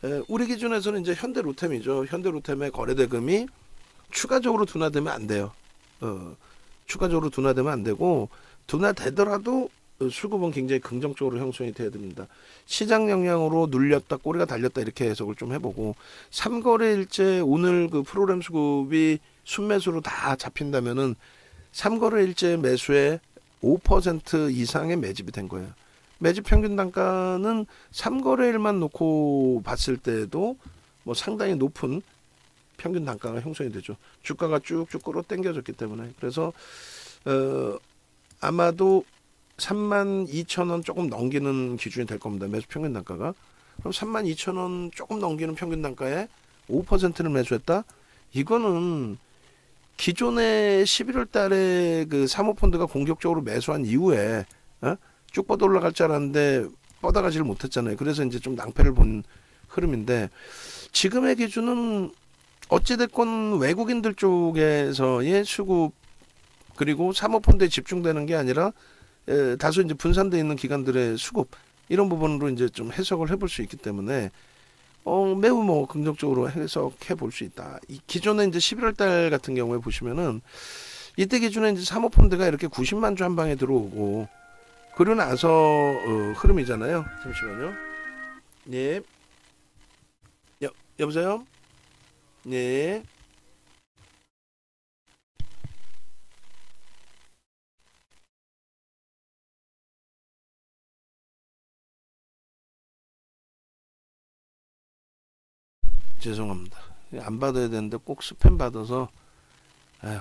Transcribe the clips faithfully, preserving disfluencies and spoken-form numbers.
에, 우리 기준에서는 이제 현대로템이죠. 현대로템의 거래대금이 추가적으로 둔화되면 안 돼요. 어, 추가적으로 둔화되면 안 되고, 둔화되더라도 수급은 굉장히 긍정적으로 형성이 돼야 됩니다. 시장 영향으로 눌렸다 꼬리가 달렸다 이렇게 해석을 좀 해보고, 삼거래일째 오늘 그 프로그램 수급이 순매수로 다 잡힌다면은 삼거래일째 매수에 오 퍼센트 이상의 매집이 된 거예요. 매집 평균 단가는 삼거래일만 놓고 봤을 때도 뭐 상당히 높은 평균 단가가 형성이 되죠. 주가가 쭉쭉 끌어당겨졌기 때문에. 그래서 어, 아마도 삼만 이천 원 조금 넘기는 기준이 될 겁니다. 매수 평균 단가가. 그럼 삼만 이천 원 조금 넘기는 평균 단가에 오 퍼센트를 매수했다? 이거는 기존에 십일월 달에 그 사모펀드가 공격적으로 매수한 이후에 어? 쭉 뻗어 올라갈 줄 알았는데 뻗어가지를 못했잖아요. 그래서 이제 좀 낭패를 본 흐름인데, 지금의 기준은 어찌됐건 외국인들 쪽에서의 수급 그리고 사모펀드에 집중되는 게 아니라 에, 다소 이제 분산되어 있는 기관들의 수급, 이런 부분으로 이제 좀 해석을 해볼 수 있기 때문에 어, 매우 뭐 긍정적으로 해석해 볼 수 있다. 이 기존에 이제 십일월 달 같은 경우에 보시면은 이때 기준에 이제 사모펀드가 이렇게 구십만 주 한 방에 들어오고 그러고 나서 어, 흐름이잖아요. 잠시만요. 예. 여, 여보세요? 예. 죄송합니다. 안 받아야 되는데 꼭 스팸 받아서. 아휴.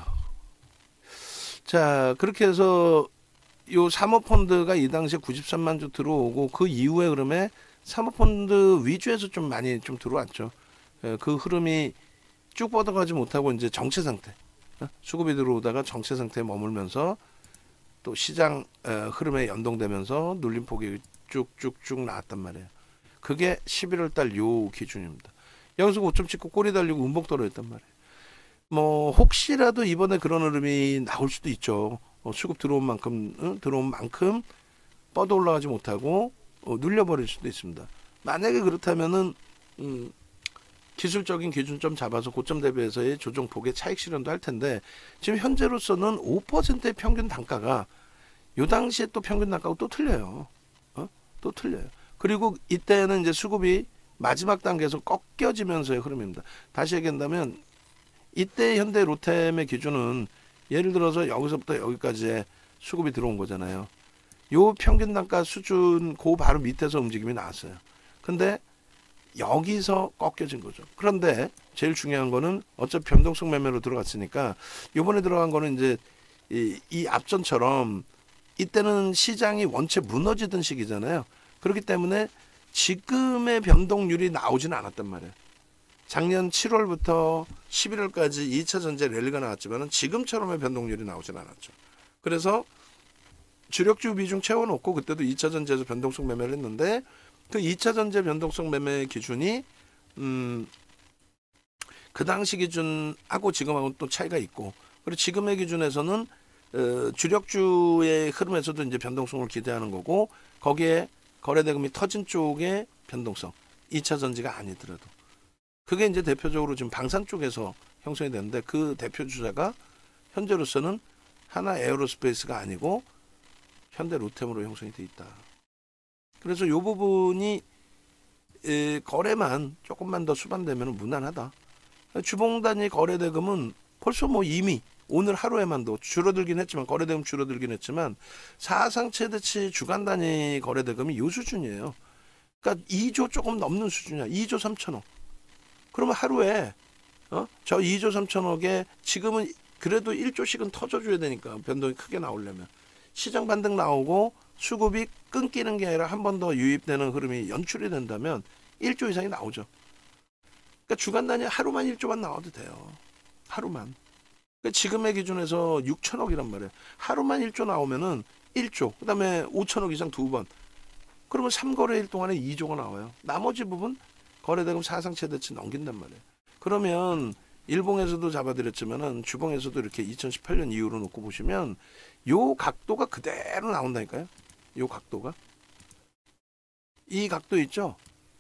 자, 그렇게 해서 요 사모펀드가 이 당시에 구십삼만 주 들어오고, 그 이후에 그러면 사모펀드 위주에서 좀 많이 좀 들어왔죠. 그 흐름이 쭉 뻗어가지 못하고 이제 정체 상태, 수급이 들어오다가 정체 상태에 머물면서 또 시장 흐름에 연동되면서 눌림폭이 쭉쭉쭉 나왔단 말이에요. 그게 십일월 달 요 기준입니다. 여기서 고점 찍고 꼬리 달리고 음봉 떨어졌단 말이에요. 뭐 혹시라도 이번에 그런 흐름이 나올 수도 있죠. 어, 수급 들어온 만큼 어, 들어온 만큼 뻗어 올라가지 못하고 어, 눌려버릴 수도 있습니다. 만약에 그렇다면은 음, 기술적인 기준점 잡아서 고점 대비해서의 조정폭의 차익 실현도 할 텐데, 지금 현재로서는 오 퍼센트의 평균 단가가 요 당시에 또 평균 단가하고 또 틀려요. 어? 또 틀려요. 그리고 이때는 이제 수급이 마지막 단계에서 꺾여지면서의 흐름입니다. 다시 얘기한다면 이때 현대 로템의 기준은 예를 들어서 여기서부터 여기까지의 수급이 들어온 거잖아요. 요 평균 단가 수준 그 바로 밑에서 움직임이 나왔어요. 근데 여기서 꺾여진 거죠. 그런데 제일 중요한 거는 어차피 변동성 매매로 들어갔으니까 요번에 들어간 거는 이제 이, 이 앞전처럼 이때는 시장이 원체 무너지던 시기잖아요. 그렇기 때문에 지금의 변동률이 나오지는 않았단 말이에요. 작년 칠월부터 십일월까지 이 차 전지 랠리가 나왔지만 지금처럼의 변동률이 나오진 않았죠. 그래서 주력주 비중 채워놓고 그때도 이 차 전지에서 변동성 매매를 했는데, 그 이 차 전지 변동성 매매 기준이 음, 그 당시 기준하고 지금하고는 또 차이가 있고, 그리고 지금의 기준에서는 어, 주력주의 흐름에서도 이제 변동성을 기대하는 거고, 거기에 거래대금이 터진 쪽의 변동성, 이 차 전지가 아니더라도 그게 이제 대표적으로 지금 방산 쪽에서 형성이 되는데, 그 대표 주자가 현재로서는 하나 에어로스페이스가 아니고 현대 로템으로 형성이 돼 있다. 그래서 이 부분이 에, 거래만 조금만 더 수반되면 무난하다. 주봉 단위 거래 대금은 벌써 뭐 이미 오늘 하루에만도 줄어들긴 했지만, 거래 대금 줄어들긴 했지만 사상 최대치 주간 단위 거래 대금이 요 수준이에요. 그러니까 이조 조금 넘는 수준이야. 이조 삼천억. 그러면 하루에 어? 저 이조 삼천억에 지금은 그래도 일조씩은 터져줘야 되니까, 변동이 크게 나오려면 시장 반등 나오고 수급이 끊기는 게 아니라 한 번 더 유입되는 흐름이 연출이 된다면 일조 이상이 나오죠. 그러니까 주간 단위 하루만 일조만 나와도 돼요. 하루만. 그러니까 지금의 기준에서 육천억이란 말이에요. 하루만 일조 나오면은 일조, 그 다음에 오천억 이상 두 번. 그러면 삼거래일 동안에 이조가 나와요. 나머지 부분 거래대금 사상 최대치 넘긴단 말이에요. 그러면 일봉에서도 잡아드렸지만은 주봉에서도 이렇게 이천십팔 년 이후로 놓고 보시면 요 각도가 그대로 나온다니까요. 요 각도가. 이 각도 있죠?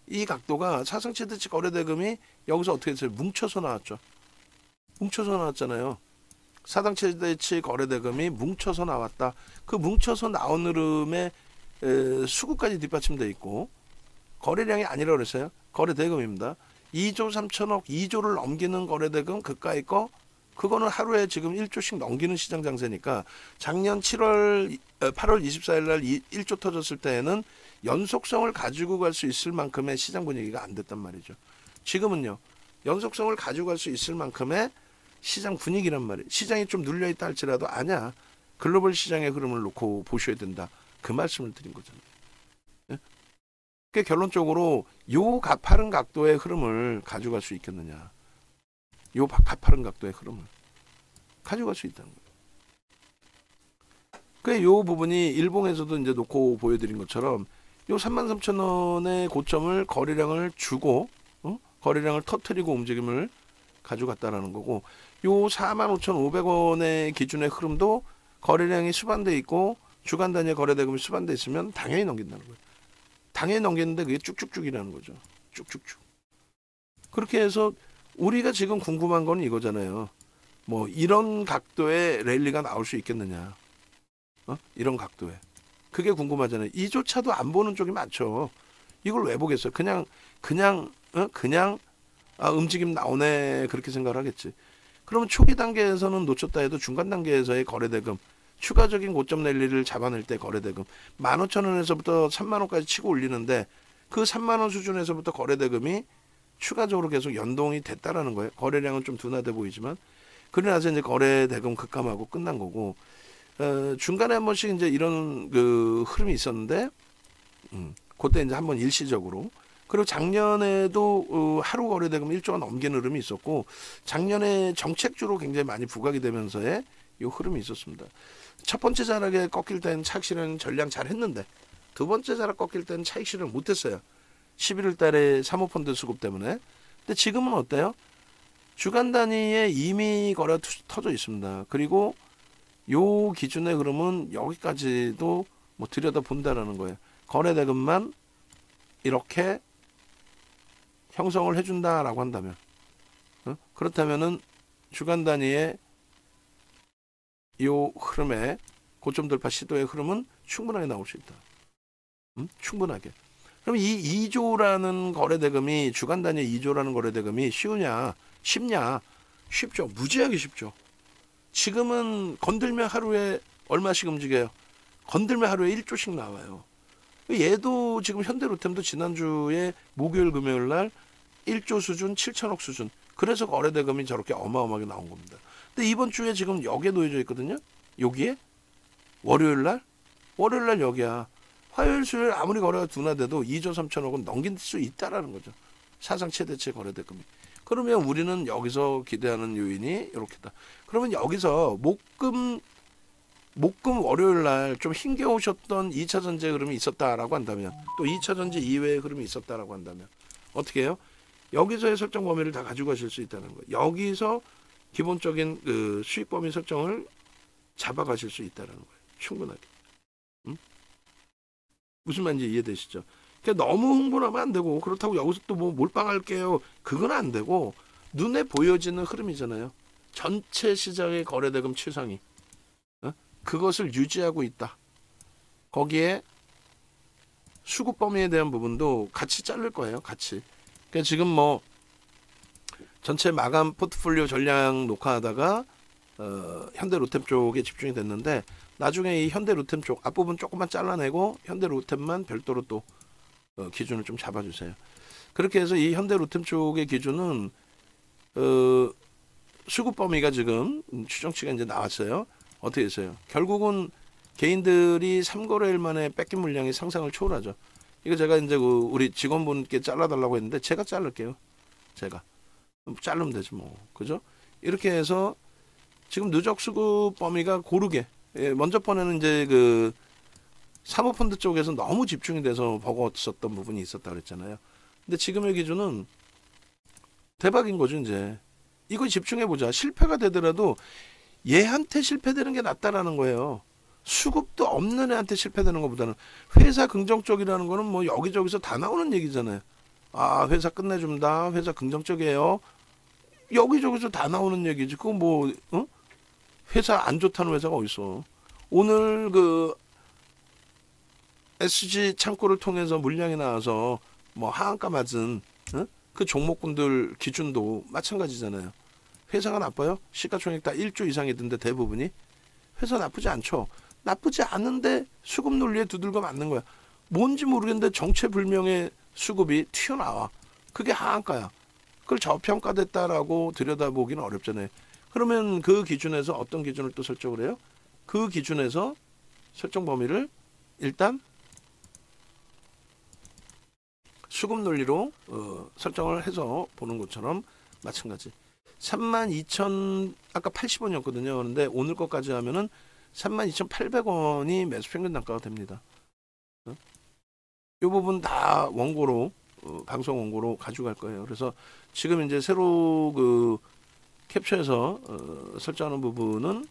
이 각도가 사상 최대치 거래대금이 여기서 어떻게 됐어요? 뭉쳐서 나왔죠. 뭉쳐서 나왔잖아요. 사상 최대치 거래대금이 뭉쳐서 나왔다. 그 뭉쳐서 나온 흐름에 에, 수급까지 뒷받침돼 있고 거래량이 아니라 그랬어요. 거래대금입니다. 이조 삼천억, 이조를 넘기는 거래대금 그가의 거 그거는 하루에 지금 일조씩 넘기는 시장 장세니까 작년 칠월 팔월 이십사일 날 일조 터졌을 때에는 연속성을 가지고 갈 수 있을 만큼의 시장 분위기가 안 됐단 말이죠. 지금은요. 연속성을 가지고 갈 수 있을 만큼의 시장 분위기란 말이에요. 시장이 좀 눌려있다 할지라도 아니야. 글로벌 시장의 흐름을 놓고 보셔야 된다. 그 말씀을 드린 거잖아요. 예? 그러니까 결론적으로 요 가파른 각도의 흐름을 가져갈 수 있겠느냐. 요 가파른 각도의 흐름을 가져갈 수 있다는 거예요. 그 요 부분이 일봉에서도 이제 놓고 보여드린 것처럼 요 삼만 삼천 원의 고점을 거래량을 주고 어? 거래량을 터트리고 움직임을 가져갔다라는 거고 요 사만 오천오백 원의 기준의 흐름도 거래량이 수반돼 있고 주간 단위 거래대금이 수반돼 있으면 당연히 넘긴다는 거예요. 당연히 넘기는데 그게 쭉쭉쭉이라는 거죠. 쭉쭉쭉. 그렇게 해서 우리가 지금 궁금한 건 이거잖아요. 뭐 이런 각도의 랠리가 나올 수 있겠느냐. 어? 이런 각도에. 그게 궁금하잖아요. 이조차도 안 보는 쪽이 많죠. 이걸 왜 보겠어요? 그냥 그냥 어? 그냥 아, 움직임 나오네 그렇게 생각을 하겠지. 그러면 초기 단계에서는 놓쳤다 해도 중간 단계에서의 거래대금 추가적인 고점 랠리를 잡아낼 때 거래대금 만 오천 원에서부터 삼만 원까지 치고 올리는데 그 삼만 원 수준에서부터 거래대금이 추가적으로 계속 연동이 됐다라는 거예요. 거래량은 좀 둔화돼 보이지만 그러고 나서 이제 거래대금 급감하고 끝난 거고 어, 중간에 한 번씩 이제 이런 그 흐름이 있었는데 음, 그때 이제 한번 일시적으로 그리고 작년에도 어, 하루 거래대금 일조가 넘기는 흐름이 있었고 작년에 정책주로 굉장히 많이 부각이 되면서의 이 흐름이 있었습니다. 첫 번째 자락에 꺾일 때는 차익 실현 전량 잘 했는데 두 번째 자락 꺾일 때는 차익 실현 못했어요. 십일월 달에 사모펀드 수급 때문에. 근데 지금은 어때요? 주간 단위에 이미 거래가 터져 있습니다. 그리고 요 기준의 흐름은 여기까지도 뭐 들여다 본다라는 거예요. 거래대금만 이렇게 형성을 해준다라고 한다면 어? 그렇다면은 주간 단위의 요 흐름의 고점 돌파 시도의 흐름은 충분하게 나올 수 있다. 음? 충분하게. 그럼 이 이조라는 거래대금이 주간 단위 이조라는 거래대금이 쉬우냐? 쉽냐? 쉽죠. 무지하게 쉽죠. 지금은 건들면 하루에 얼마씩 움직여요? 건들면 하루에 일조씩 나와요. 얘도 지금 현대로템도 지난주에 목요일 금요일 날 일조 수준 칠천억 수준. 그래서 거래대금이 저렇게 어마어마하게 나온 겁니다. 근데 이번 주에 지금 여기에 놓여져 있거든요. 여기에 월요일 날 월요일 날 여기야. 화요일 수요일 아무리 거래가 둔화돼도 이조 삼천억은 넘길 수 있다라는 거죠. 사상 최대치 거래대금이. 그러면 우리는 여기서 기대하는 요인이 이렇게다. 그러면 여기서 목금 목금 월요일 날 좀 힘겨우셨던 이 차 전지 흐름이 있었다라고 한다면 또 이 차 전지 이외의 흐름이 있었다라고 한다면 어떻게 해요? 여기서의 설정 범위를 다 가지고 가실 수 있다는 거예요. 여기서 기본적인 그 수익 범위 설정을 잡아가실 수 있다는 거예요. 충분하게. 음? 무슨 말인지 이해되시죠? 그러니까 너무 흥분하면 안 되고 그렇다고 여기서 또 뭐 몰빵할게요. 그건 안 되고 눈에 보여지는 흐름이잖아요. 전체 시장의 거래대금 추상이 어? 그것을 유지하고 있다. 거기에 수급 범위에 대한 부분도 같이 자를 거예요. 같이. 그러니까 지금 뭐 전체 마감 포트폴리오 전량 녹화하다가 어, 현대로템 쪽에 집중이 됐는데 나중에 이 현대로템 쪽 앞부분 조금만 잘라내고 현대로템만 별도로 또 어, 기준을 좀 잡아주세요. 그렇게 해서 이 현대로템 쪽의 기준은 어, 수급 범위가 지금 추정치가 이제 나왔어요. 어떻게 했어요? 결국은 개인들이 삼 거래일 만에 뺏긴 물량이 상상을 초월하죠. 이거 제가 이제 그 우리 직원분께 잘라달라고 했는데 제가 자를게요. 제가 자르면 되지 뭐, 그죠? 이렇게 해서 지금 누적 수급 범위가 고르게 예, 먼저 번에는 이제 그 사모펀드 쪽에서 너무 집중이 돼서 버거웠었던 부분이 있었다 그랬잖아요. 근데 지금의 기준은 대박인 거죠. 이제 이거 집중해보자. 실패가 되더라도 얘한테 실패되는 게 낫다라는 거예요. 수급도 없는 애한테 실패되는 것보다는. 회사 긍정적이라는 거는 뭐 여기저기서 다 나오는 얘기잖아요. 아, 회사 끝내준다. 회사 긍정적이에요. 여기저기서 다 나오는 얘기지. 그거 뭐, 어? 회사 안 좋다는 회사가 어딨어. 오늘 그 에스지 창고를 통해서 물량이 나와서 뭐 하한가 맞은 어? 그 종목군들 기준도 마찬가지잖아요. 회사가 나빠요? 시가총액 다 일 조 이상이던데 대부분이. 회사 나쁘지 않죠. 나쁘지 않은데 수급 논리에 두들겨 맞는 거야. 뭔지 모르겠는데 정체불명의 수급이 튀어나와. 그게 하한가야. 그걸 저평가됐다라고 들여다보기는 어렵잖아요. 그러면 그 기준에서 어떤 기준을 또 설정을 해요? 그 기준에서 설정 범위를 일단 수급 논리로 어, 설정을 해서 보는 것처럼 마찬가지. 삼만 이천 아까 팔십 원이었거든요. 그런데 오늘 것까지 하면은 삼만 이천팔백 원이 매수 평균 단가가 됩니다. 어? 이 부분 다 원고로 어, 방송 원고로 가져갈 거예요. 그래서 지금 이제 새로 그 캡처해서 어, 설정하는 부분은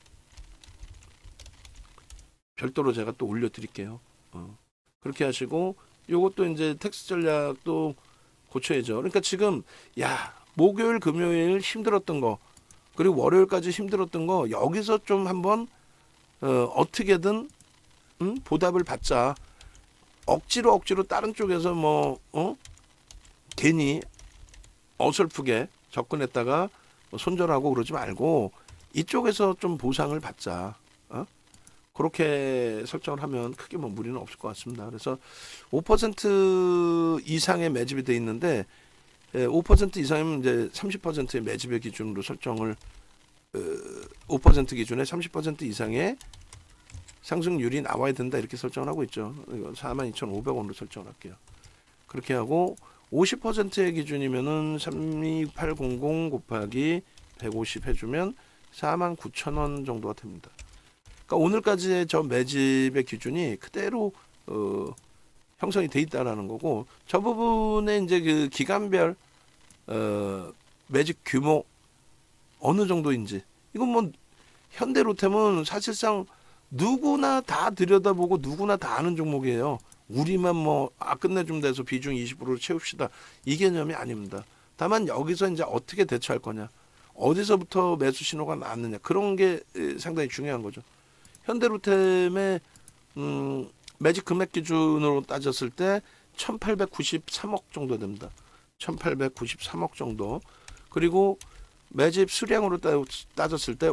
별도로 제가 또 올려드릴게요. 어. 그렇게 하시고 요것도 이제 텍스트 전략도 고쳐야죠. 그러니까 지금 야 목요일 금요일 힘들었던 거 그리고 월요일까지 힘들었던 거 여기서 좀 한번 어, 어떻게든 음? 보답을 받자. 억지로 억지로 다른 쪽에서 뭐 어? 괜히 어설프게 접근했다가 손절하고 그러지 말고 이쪽에서 좀 보상을 받자. 어? 그렇게 설정을 하면 크게 뭐 무리는 없을 것 같습니다. 그래서 오 퍼센트 이상의 매집이 돼 있는데 오 퍼센트 이상이면 이제 삼십 퍼센트의 매집의 기준으로 설정을 오 퍼센트 기준에 삼십 퍼센트 이상의 상승률이 나와야 된다 이렇게 설정을 하고 있죠. 사만 이천오백 원으로 설정을 할게요. 그렇게 하고 오십 퍼센트의 기준이면은 삼이팔공공 곱하기 백오십 해주면 사만 구천 원 정도가 됩니다. 그러니까 오늘까지의 저 매집의 기준이 그대로 어, 형성이 돼 있다라는 거고 저 부분에 이제 그 기간별 어, 매집 규모 어느 정도인지 이건 뭐 현대로템은 사실상 누구나 다 들여다보고 누구나 다 아는 종목이에요. 우리만 뭐 아 끝내주면 돼서 비중 이십 퍼센트로 채웁시다 이 개념이 아닙니다. 다만 여기서 이제 어떻게 대처할 거냐 어디서부터 매수 신호가 나왔느냐 그런 게 상당히 중요한 거죠. 현대로템의 음, 매집 금액 기준으로 따졌을 때 천팔백구십삼억 정도 됩니다. 천팔백구십삼억 정도. 그리고 매집 수량으로 따졌을 때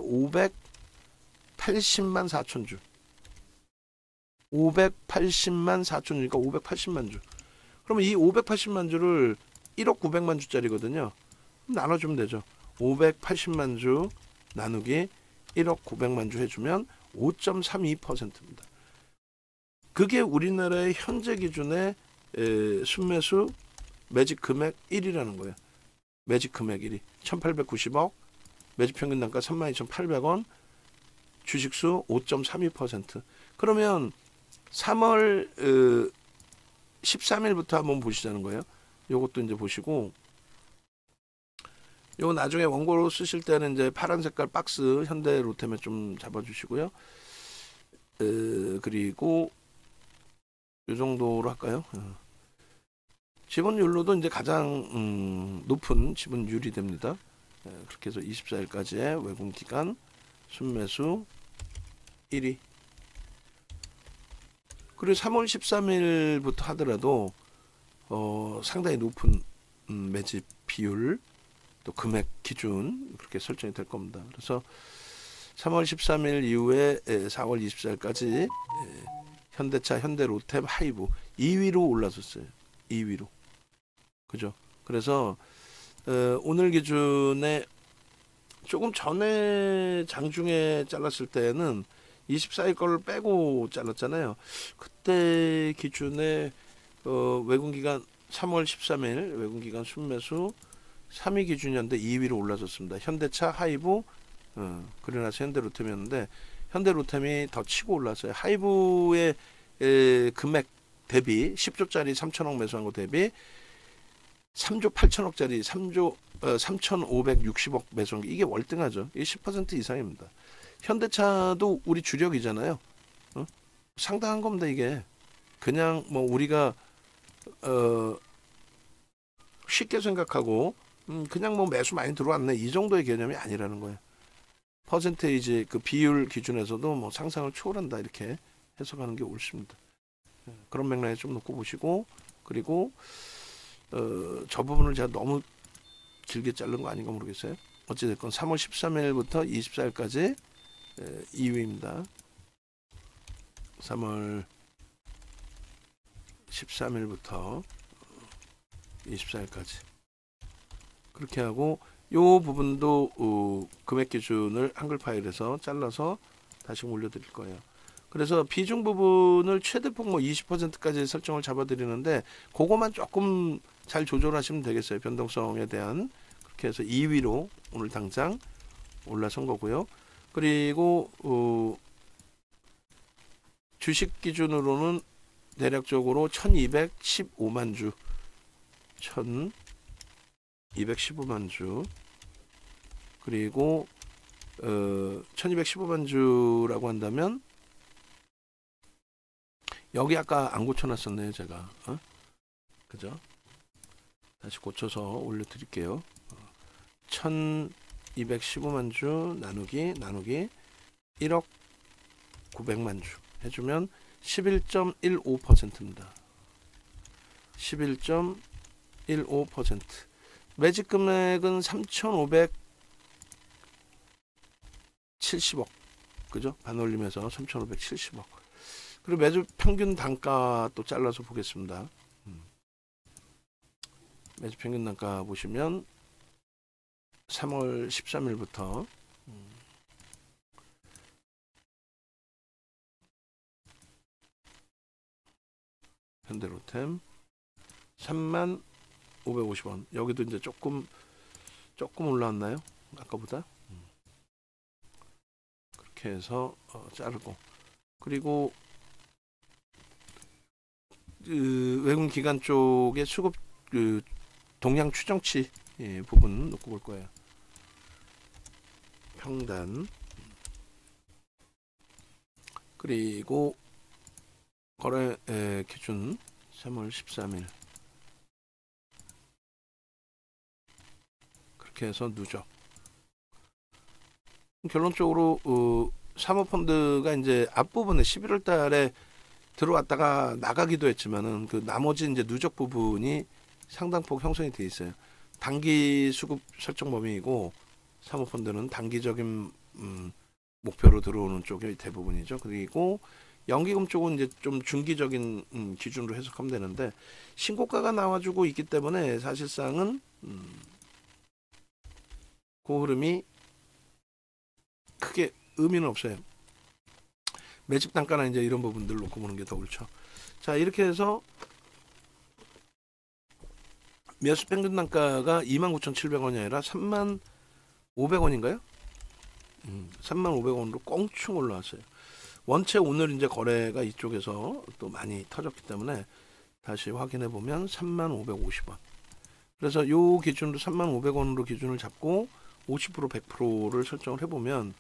오백팔십만 사천 주. 오백팔십만 사천 주니까 오백팔십만 주. 그러면 이 오백팔십만 주를 일억 구백만 주짜리거든요. 나눠주면 되죠. 오백팔십만 주 나누기 일억 구백만 주 해주면 오 점 삼이 퍼센트입니다. 그게 우리나라의 현재 기준의 에, 순매수 매집 금액 일 위라는 거예요. 매집 금액 일 위. 천팔백구십억, 매집 평균 단가 삼만 이천팔백 원, 주식수 오 점 삼이 퍼센트. 그러면 삼월 어, 십삼 일부터 한번 보시자는 거예요. 요것도 이제 보시고 요 나중에 원고로 쓰실 때는 이제 파란 색깔 박스 현대로템에 좀 잡아주시고요. 에, 그리고 요 정도로 할까요? 어. 지분율로도 이제 가장 음, 높은 지분율이 됩니다. 에, 그렇게 해서 이십사 일까지의 외국기간 순매수 일 위. 그리고 삼월 십삼 일부터 하더라도 어, 상당히 높은 음, 매집 비율 또 금액 기준 그렇게 설정이 될 겁니다. 그래서 삼월 십삼 일 이후에 사월 이십사 일까지 현대차, 현대로템, 하이브 이 위로 올라섰어요. 이 위로. 그죠? 그래서 어, 오늘 기준에 조금 전에 장중에 잘랐을 때는 이십사 일 거를 빼고 잘랐잖아요. 그때 기준에 어, 외국기간 삼월 십삼 일 외국기간 순매수 삼 위 기준이었는데 이 위로 올라섰습니다. 현대차, 하이브, 어, 그러고 나서 현대로템이었는데 현대로템이 더 치고 올랐어요. 하이브의 에, 금액 대비 십 조짜리 삼천억 매수한 거 대비 삼조 팔천억짜리 삼조 어, 삼천오백육십억 매수한 게 이게 월등하죠. 이게 십 퍼센트 이상입니다. 현대차도 우리 주력이잖아요. 어? 상당한 겁니다. 이게 그냥 뭐 우리가 어, 쉽게 생각하고 음, 그냥 뭐 매수 많이 들어왔네 이 정도의 개념이 아니라는 거예요. 퍼센테이지 그 비율 기준에서도 뭐 상상을 초월한다 이렇게 해석하는 게 옳습니다. 그런 맥락에 좀 놓고 보시고 그리고 어, 저 부분을 제가 너무 길게 자른 거 아닌가 모르겠어요. 어찌됐건 삼월 십삼일부터 이십사일까지 이 위입니다. 삼월 십삼일부터 이십사일까지 그렇게 하고 요 부분도 어, 금액 기준을 한글 파일에서 잘라서 다시 올려드릴 거예요. 그래서 비중 부분을 최대폭 뭐 이십 퍼센트까지 설정을 잡아드리는데 그거만 조금 잘 조절하시면 되겠어요. 변동성에 대한 그렇게 해서 이 위로 오늘 당장 올라선 거고요. 그리고 어, 주식 기준으로는 대략적으로 천이백십오만 주 천이백십오만 주 그리고 어, 천이백십오만 주라고 한다면 여기 아까 안 고쳐놨었네요 제가 어? 그죠? 다시 고쳐서 올려드릴게요. 천이백십오만 주 나누기 나누기 일억 구백만 주 해주면 십일 점 일오 퍼센트입니다. 십일 점 일오 퍼센트 매집 금액은 삼천오백칠십억 그죠? 반올림해서 삼천오백칠십억 그리고 매주 평균 단가 또 잘라서 보겠습니다. 음. 매주 평균 단가 보시면 삼월 십삼일부터 음. 현대로템 삼만 오백오십 원 여기도 이제 조금 조금 올라왔나요? 아까보다 음. 그렇게 해서 어, 자르고 그리고 그 외국 기관 쪽의 수급 그 동향 추정치 예, 부분 놓고 볼 거예요. 평단 그리고 거래 에, 기준 삼월 십삼일 그렇게 해서 누적 결론적으로 어, 사모펀드가 이제 앞부분에 십일월 달에 들어왔다가 나가기도 했지만은 그 나머지 이제 누적 부분이 상당폭 형성이 돼 있어요. 단기 수급 설정 범위이고 사모펀드는 단기적인 음, 목표로 들어오는 쪽이 대부분이죠. 그리고 연기금 쪽은 이제 좀 중기적인 음, 기준으로 해석하면 되는데 신고가가 나와주고 있기 때문에 사실상은 음, 그 흐름이 크게 의미는 없어요. 매집 단가나 이제 이런 부분들 놓고 보는 게 더 옳죠. 자 이렇게 해서 매수 평균 단가가 이만 구천칠백 원이 아니라 삼만 오백 원인가요? 음, 삼만 오백 원으로 꽁충 올라왔어요. 원체 오늘 이제 거래가 이쪽에서 또 많이 터졌기 때문에 다시 확인해 보면 삼만 오백오십 원. 그래서 요 기준으로 삼만 오백 원으로 기준을 잡고 오십 퍼센트 백 퍼센트를 설정을 해보면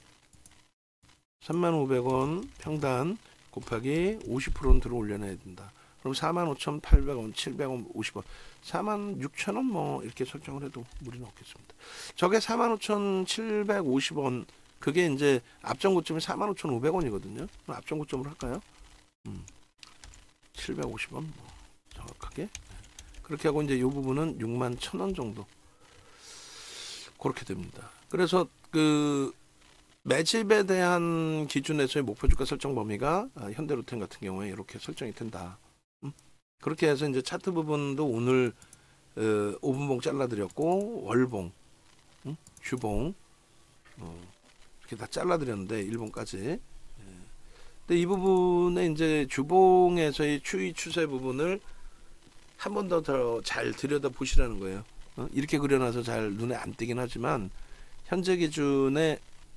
삼만 오백 원 평단 곱하기 오십 퍼센트는 들어 올려놔야 된다. 그럼 사만 오천팔백 원, 칠백 원, 오십 원, 사만 육천 원 뭐 이렇게 설정을 해도 무리는 없겠습니다. 저게 사만 오천칠백오십 원 그게 이제 앞전 고점이 사만 오천오백 원이거든요. 앞전 고점으로 할까요? 음, 칠백오십 원 뭐 정확하게 그렇게 하고 이제 이 부분은 육만 천 원 정도 그렇게 됩니다. 그래서 그 매집에 대한 기준에서의 목표 주가 설정 범위가 현대로템 같은 경우에 이렇게 설정이 된다. 음? 그렇게 해서 이제 차트 부분도 오늘 어, 오 분봉 잘라드렸고 월봉, 음? 주봉 어, 이렇게 다 잘라드렸는데 일봉까지. 예. 근데 이 부분에 이제 주봉에서의 추이 추세 부분을 한 번 더 더 잘 들여다 보시라는 거예요. 어? 이렇게 그려놔서 잘 눈에 안 띄긴 하지만 현재 기준에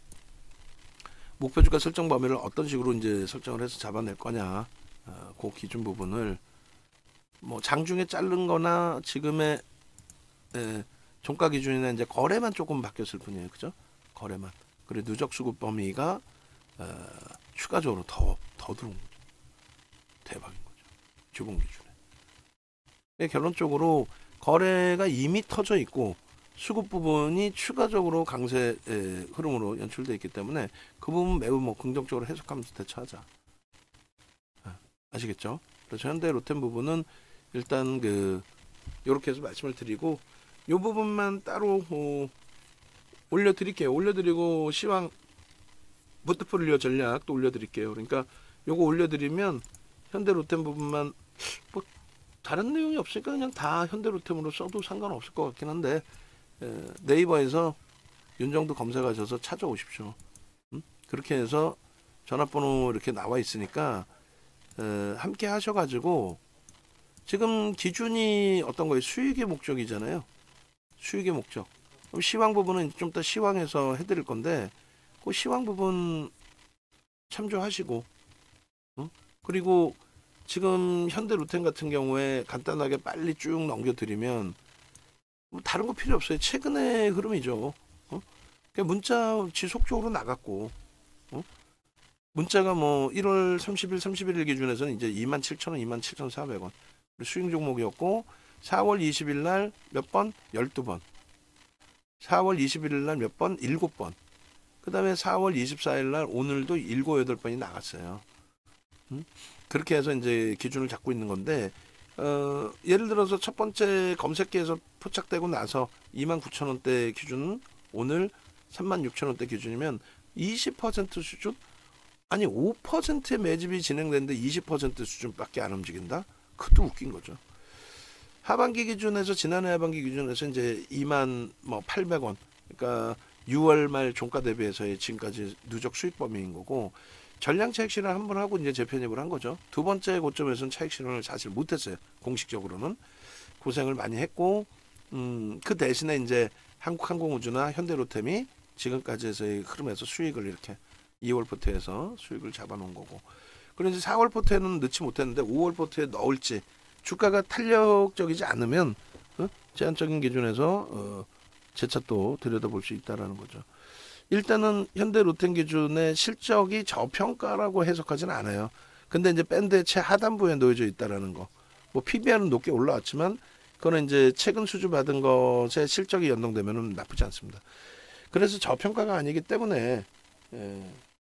목표 주가 설정 범위를 어떤 식으로 이제 설정을 해서 잡아낼 거냐, 어, 그 기준 부분을 뭐 장중에 자른 거나 지금의 에, 종가 기준이나 이제 거래만 조금 바뀌었을 뿐이에요. 그죠? 거래만. 그리고 누적 수급 범위가 어, 추가적으로 더, 더 들어온 거죠. 대박인 거죠. 주봉 기준에. 결론적으로 거래가 이미 터져 있고 수급 부분이 추가적으로 강세 에, 흐름으로 연출되어 있기 때문에 그 부분 매우 뭐 긍정적으로 해석하면서 대처하자. 아, 아시겠죠? 그래서 현대 로템 부분은 일단 그 이렇게 해서 말씀을 드리고 이 부분만 따로 어, 올려드릴게요. 올려드리고 시황 포트폴리오 전략도 올려드릴게요. 그러니까 요거 올려드리면 현대 로템 부분만 뭐 다른 내용이 없으니까 그냥 다 현대 로템으로 써도 상관없을 것 같긴 한데 에, 네이버에서 윤정도 검색하셔서 찾아오십시오. 음? 그렇게 해서 전화번호 이렇게 나와 있으니까 에, 함께 하셔가지고 지금 기준이 어떤 거예요? 수익의 목적이잖아요. 수익의 목적. 그럼 시황 부분은 좀 더 시황해서 해드릴 건데 그 시황 부분 참조하시고 어? 그리고 지금 현대 로템 같은 경우에 간단하게 빨리 쭉 넘겨드리면 뭐 다른 거 필요 없어요. 최근의 흐름이죠. 어? 그러니까 문자 지속적으로 나갔고 어? 문자가 뭐 일월 삼십일, 삼십일 일 기준에서는 이제 이만 칠천 원, 이만 칠천사백 원 수익 종목이었고 사월 이십일 날 몇 번? 열두 번 사월 이십일 일 날 몇 번? 일곱 번 그 다음에 사월 이십사 일 날 오늘도 일곱, 여덟 번이 나갔어요. 음? 그렇게 해서 이제 기준을 잡고 있는 건데 어, 예를 들어서 첫 번째 검색기에서 포착되고 나서 이만 구천 원대 기준은 오늘 삼만 육천 원대 기준이면 이십 퍼센트 수준? 아니 오 퍼센트의 매집이 진행되는데 이십 퍼센트 수준밖에 안 움직인다? 그것도 웃긴 거죠. 하반기 기준에서 지난해 하반기 기준에서 이제 이만 뭐 팔백 원 그러니까 유월 말 종가 대비해서의 지금까지 누적 수익 범위인 거고 전량 차익 실현 한 번 하고 이제 재편입을 한 거죠. 두 번째 고점에서는 차익 실현을 사실 못했어요. 공식적으로는 고생을 많이 했고 음, 그 대신에 이제 한국항공우주나 현대로템이 지금까지의 흐름에서 수익을 이렇게 이월 포트에서 수익을 잡아놓은 거고 그리고 이제 사월 포트에는 넣지 못했는데 오월 포트에 넣을지 주가가 탄력적이지 않으면 어? 제한적인 기준에서 어, 재차 또 들여다볼 수 있다라는 거죠. 일단은 현대 로템 기준의 실적이 저평가라고 해석하지는 않아요. 근데 이제 밴드의 최하단부에 놓여져 있다라는 거. 뭐 피비알은 높게 올라왔지만 그거는 이제 최근 수주 받은 것에 실적이 연동되면은 나쁘지 않습니다. 그래서 저평가가 아니기 때문에 예,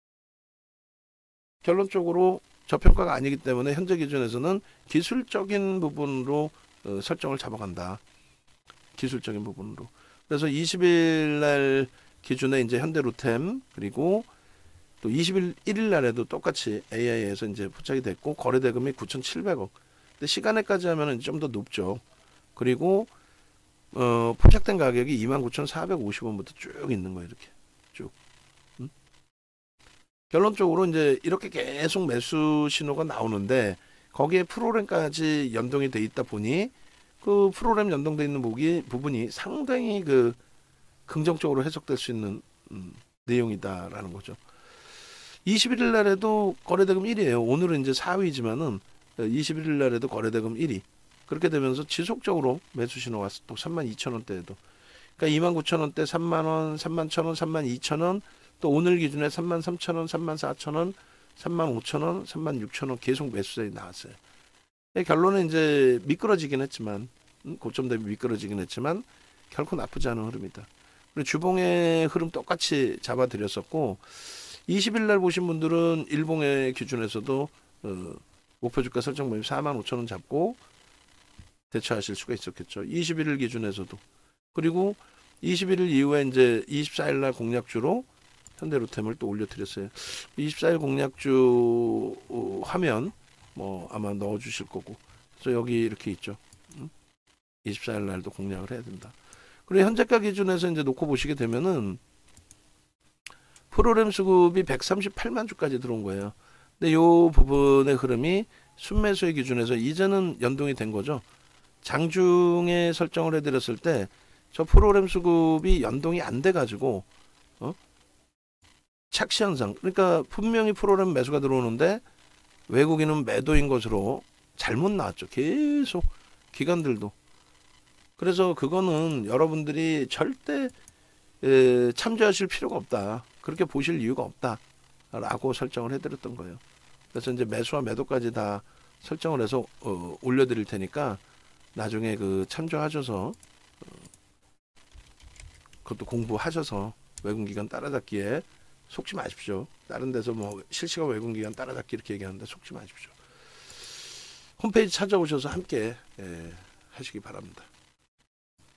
결론적으로 저평가가 아니기 때문에 현재 기준에서는 기술적인 부분으로 어, 설정을 잡아간다. 기술적인 부분으로. 그래서 이십 일 날 기준에 이제 현대 로템 그리고 또 이십일 일 날에도 똑같이 에이아이에서 이제 포착이 됐고 거래 대금이 구천칠백 억. 근데 시간에까지 하면은 좀 더 높죠. 그리고 어, 포착된 가격이 이만 구천사백오십 원부터 쭉 있는 거예요. 이렇게 쭉. 음? 결론적으로 이제 이렇게 계속 매수 신호가 나오는데 거기에 프로그램까지 연동이 돼 있다 보니 그 프로그램 연동돼 있는 부분이, 부분이 상당히 그 긍정적으로 해석될 수 있는 음, 내용이다라는 거죠. 이십일 일 날에도 거래대금 일 위예요. 오늘은 이제 사 위지만은 이십일 일 날에도 거래대금 일 위. 그렇게 되면서 지속적으로 매수 신호가 또 삼만 이천 원대에도. 그러니까 이만 구천 원대 삼만 원, 삼만 천 원, 삼만 이천 원, 또 오늘 기준에 삼만 삼천 원, 삼만 사천 원, 삼만 오천 원, 삼만 육천 원 계속 매수세이 나왔어요. 결론은 이제 미끄러지긴 했지만 고점 대비 미끄러지긴 했지만 결코 나쁘지 않은 흐름이다. 그리고 주봉의 흐름 똑같이 잡아드렸었고 이십 일 날 보신 분들은 일봉의 기준에서도 어, 목표 주가 설정 범위 사만 오천 원 잡고 대처하실 수가 있었겠죠. 이십일 일 기준에서도. 그리고 이십일 일 이후에 이제 이십사 일 날 공략주로 현대로템을 또 올려드렸어요. 이십사 일 공략주 어, 화면 뭐 아마 넣어주실 거고. 그래서 여기 이렇게 있죠. 음? 이십사 일 날도 공략을 해야 된다. 그리고 현재가 기준에서 이제 놓고 보시게 되면은 프로그램 수급이 백삼십팔만 주까지 들어온 거예요. 근데 이 부분의 흐름이 순매수의 기준에서 이제는 연동이 된 거죠. 장중에 설정을 해드렸을 때 저 프로그램 수급이 연동이 안 돼가지고 어? 착시 현상. 그러니까 분명히 프로그램 매수가 들어오는데 외국인은 매도인 것으로 잘못 나왔죠. 계속 기관들도. 그래서 그거는 여러분들이 절대 에, 참조하실 필요가 없다. 그렇게 보실 이유가 없다. 라고 설정을 해드렸던 거예요. 그래서 이제 매수와 매도까지 다 설정을 해서 어, 올려드릴 테니까 나중에 그 참조하셔서 어, 그것도 공부하셔서 외국기관 따라잡기에 속지 마십시오. 다른 데서 뭐 실시간 외국기관 따라잡기 이렇게 얘기하는데 속지 마십시오. 홈페이지 찾아오셔서 함께 예, 하시기 바랍니다.